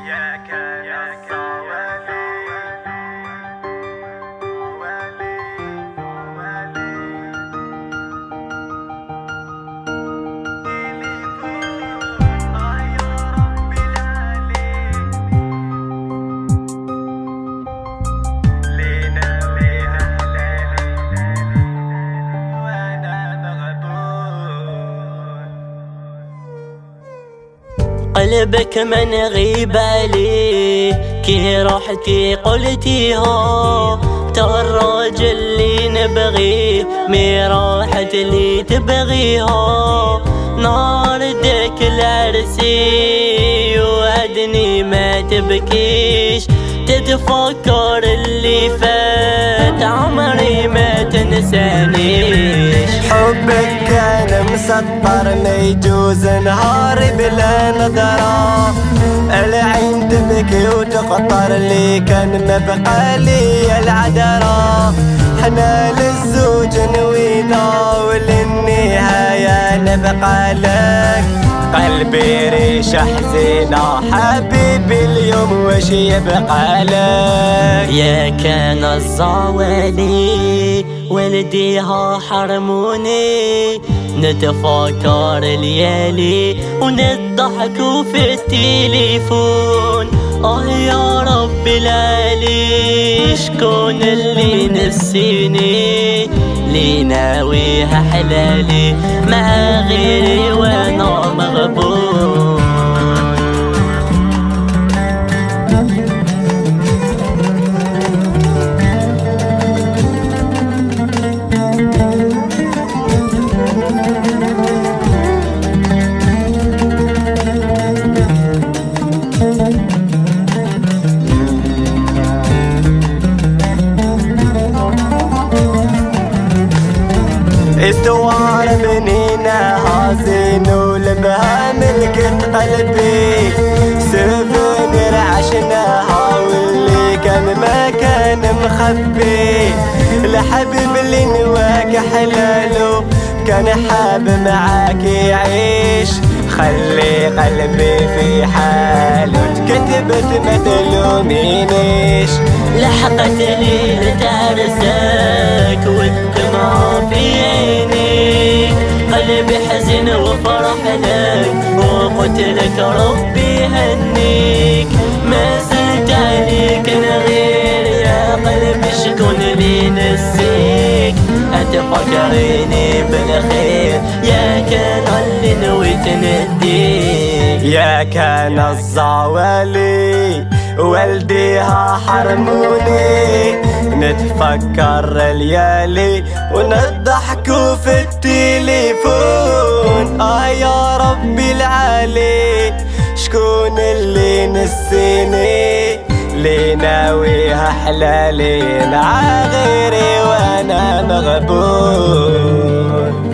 قلبك من غيب عليه كي رحتي قلتي ها ترى الراجل اللي نبغيه مي راحت اللي تبغيها نار ديك العرسي وعدني ما تبكيش تتفكر اللي فات عمري ما تنسانيش. حبك كان مسطر ما يجوز نهار بلا نظرة العين تبكي وتقطر اللي كان مبقى لي العذرة حنا للزوج نوينا وللنهاية نبقى لك قلبي ريشة حزينة حبيبي اليوم وش يبقى لك. يا كان الزوالي ولديها حرموني نتفكر الليالي ونضحك في التليفون يا رب العالي شكون اللي نسيني لي ناويها حلالي مع غيري وانا مغبون. استوار بنينا هازين ولبها ملكت قلبي سفنر عشناها واللي كان ما كان مخبي الحبيب اللي نواك حلاله كان حاب معاك يعيش خلي قلبي في حاله كتبت ما تلومينيش لحقت ليلة عرسك والدمع في عينيك قلبي حزن وفرح لك وقلت لك ربي هنيك ما زلت عليك انا غير يا قلبي شكون اللي نسيك اتفكريني بالخير يا كان اللي نويت نديك. يا كان الزوالي والديها حرموني نتفكر الليالي ونضحكوا في التليفون يا ربي العالي شكون اللي نسيني لي ناويها حلالي مع غيري وانا مغبون.